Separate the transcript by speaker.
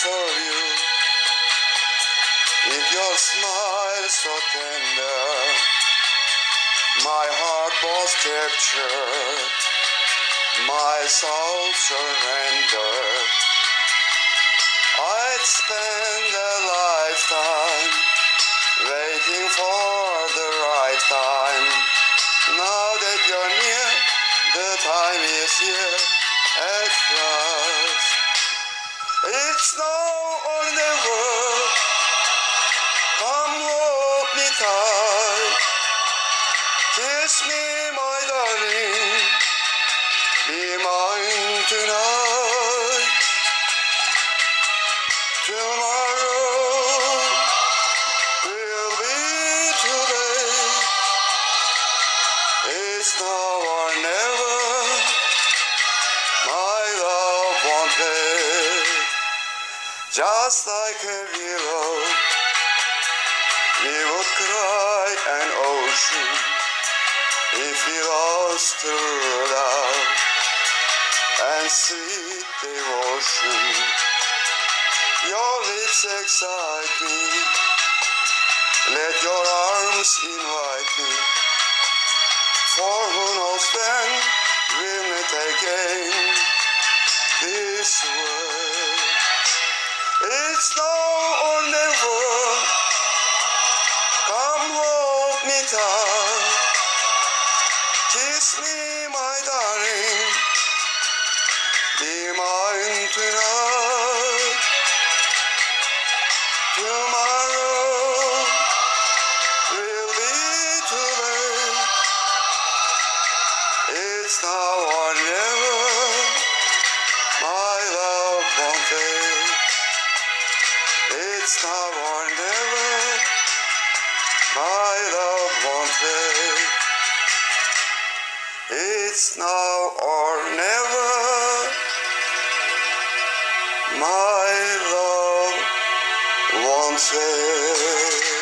Speaker 1: saw you with your smile so tender. My heart was captured, my soul surrendered. I'd spend a lifetime waiting for the right time. Now that you're near, the time is here at last. It's now or never. Come hold me tight. Kiss me, my darling. Be mine tonight. Tomorrow will be too late. It's now or never. My love won't wait. Just like a willow, we would cry an ocean if we lost true love and sweet devotion. Your lips excite me, let your arms invite me, for who knows when we'll meet again this way. It's now or never. Come hold me tight. Kiss me, my darling. Be mine tonight. Tomorrow will be too late. It's now or never. My love won't wait. It's now or never. My love won't wait. It's now or never. My love won't wait.